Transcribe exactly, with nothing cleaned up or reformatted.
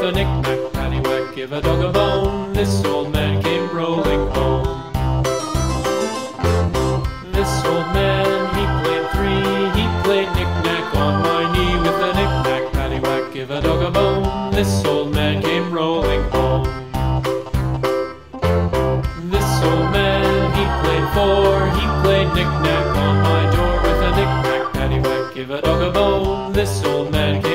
with a knick-knack, paddywhack, give a dog a bone. This old man came rolling home. This old man, he played three, he played knick-knack on my knee with a knick-knack, paddywhack, give a dog a bone. This old man came rolling home. This old man, he played four, he played knick-knack on my door with a knick-knack, paddywhack, give a dog a bone. This old man came